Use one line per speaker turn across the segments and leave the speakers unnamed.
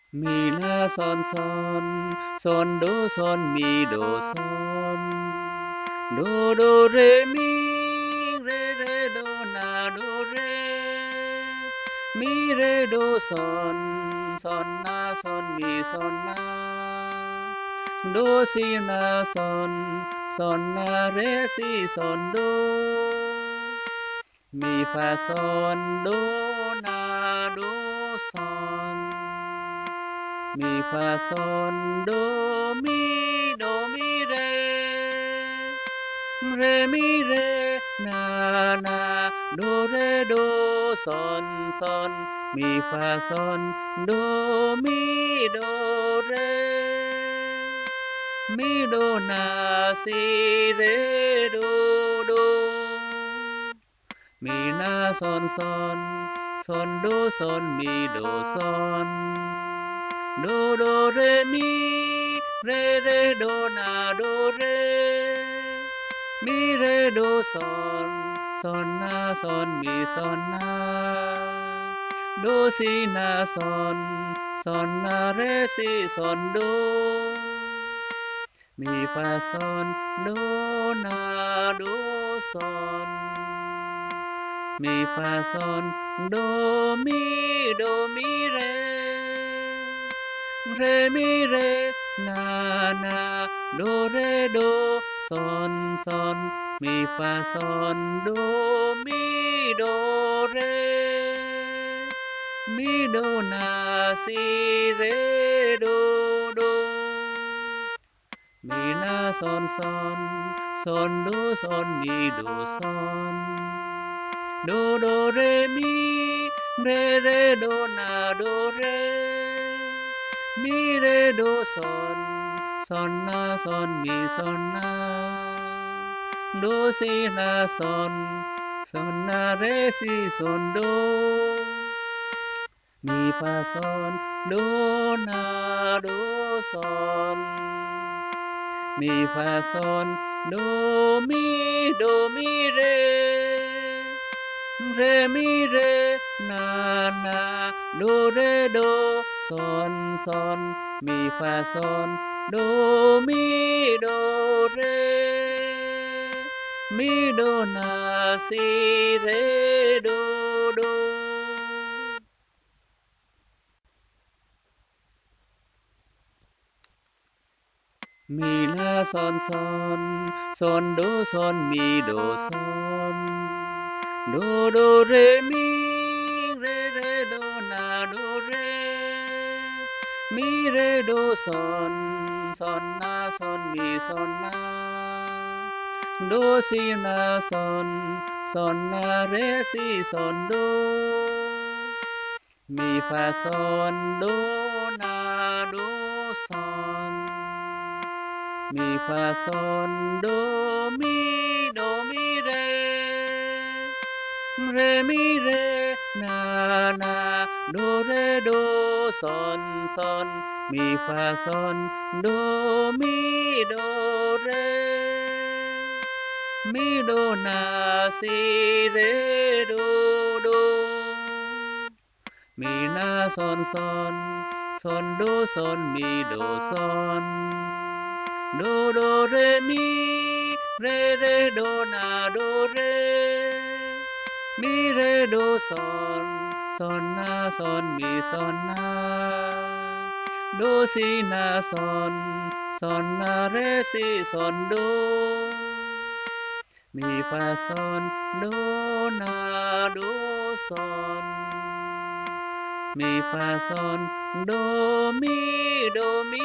mi la son do son mi do son do re mi re do na do re mi re do son na do si na son na re si son do mi fa son do na do son mi fa son do mi re mi re na do son mi fa son do mi do na si re do mi na son mi do do re mi re do na do re mi re do son mi na do si na son na re si son do mi fa son do na do son mi fa son do mi re mi re na do son mi fa son do re mi do na si re do mi na son mi do do re mi re do na do re mi re do son mi na do si na son na re si son do mi fa son do na do son mi fa son do mi re mi re na do son mi fa son do re mi do na si re do mi la son mi do do re mi re do na do re mi re do son na mi na do si na son na re si son do mi fa son do na do son mi fa son do mi re mi re na do son mi fa son do re mi do na si re do mi na son mi do do re mi re do na do re mi re do na mi na do si na na re si son do mi fa son do na do son mi fa son do mi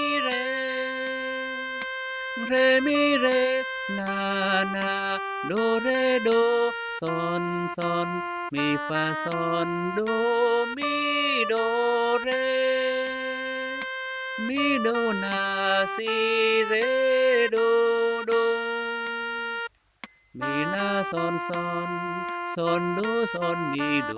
re mi re na do son mi fa son do re mi do na si re do mi na son mi do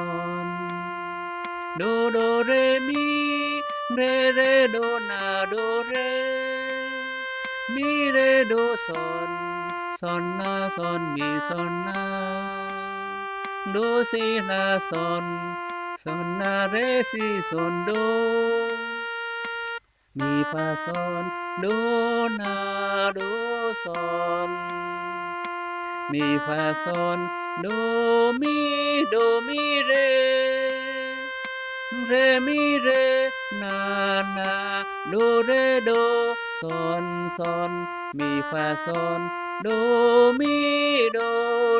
do re mi re do na do re mi re do na mi na do si na son la re si son do mi fa son do na do son mi fa son do mi re mi re na do son mi fa son do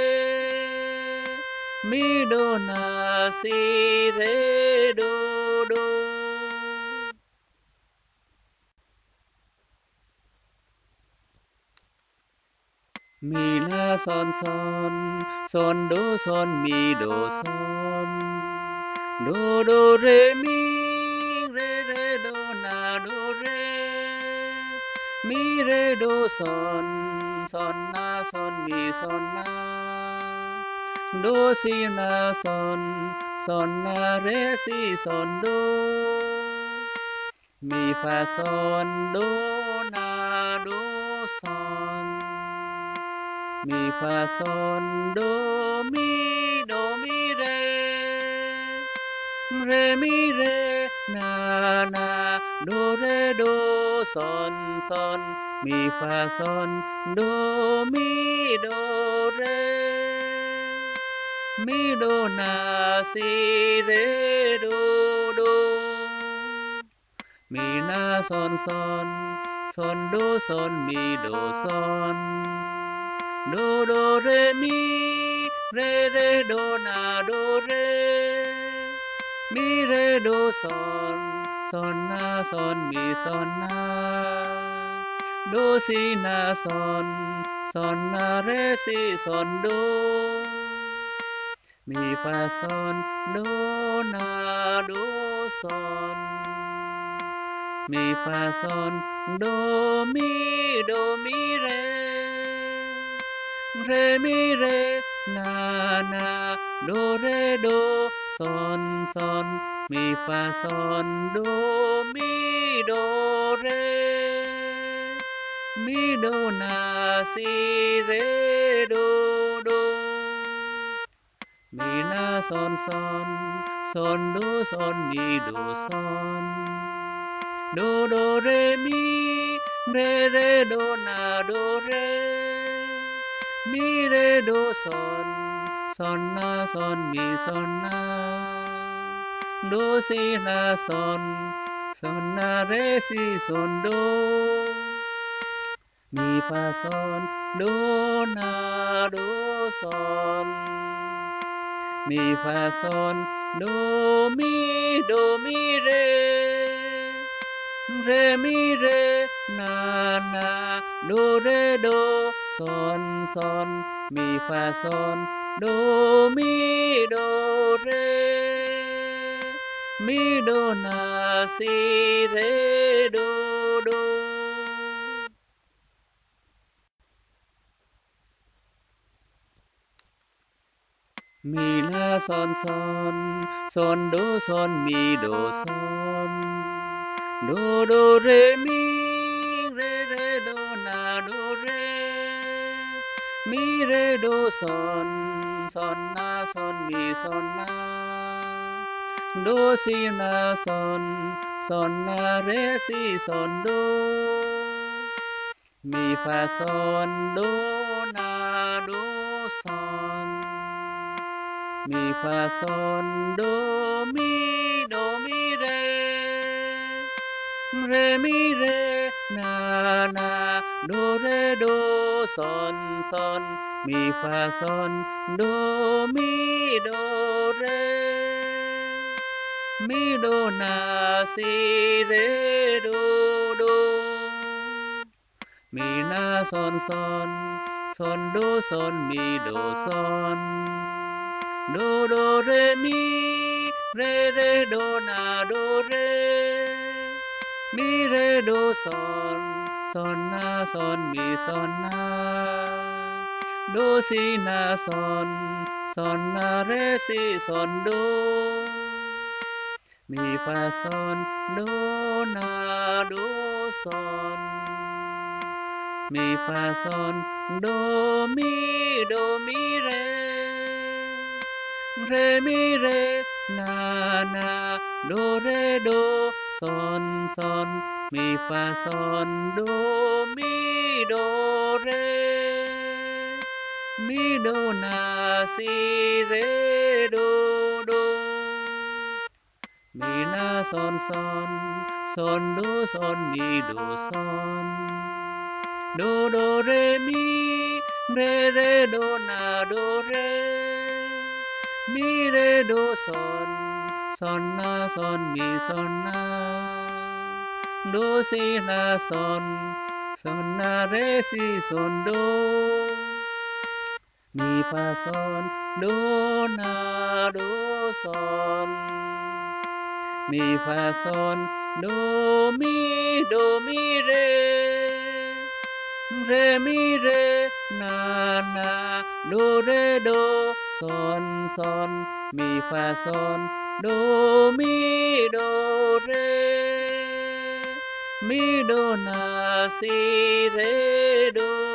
re mi do na si re do mi la son do mi do son do re mi re do na do re mi re do son na son mi son na do si na son na re si son do mi fa son do na do son mi fa son do mi re mi re na do son mi fa son do re mi do na si re do mi na son do mi do son do re mi re do na do re mi re do son na son mi son na do si na son na re si son do mi fa son do na do son mi fa son do mi re mi re na do son mi fa son do mi re mi do na si re do mi na son do mi do son do re mi re do na do re mi re do son na son mi son na do si na son na re si son do mi fa son do na do son mi fa son do mi re mi re na do son mi fa son do mi re mi do na si re do mi la son do mi do son do re mi re do na do re mi re do son na son mi son na do si na son na re si son do mi fa son do na do son mi fa son do mi re mi re na do son mi fa son do mi re mi do na si re do mi na son do mi do son do re mi re do na do re mi re do son na son mi son na do si na son na re si son do mi fa son do na do son mi fa son do mi re mi re na đô rê đô son mi fa son đô mi đô na si rê đô mi na son mi đô son đô rê đô na đô rê mi rê đô son mi đô si na son na rê si son đô mi fa son đô son mi fa son đô mi rê mi rê na đô son mi fa son đô rê mi đô na si rê đô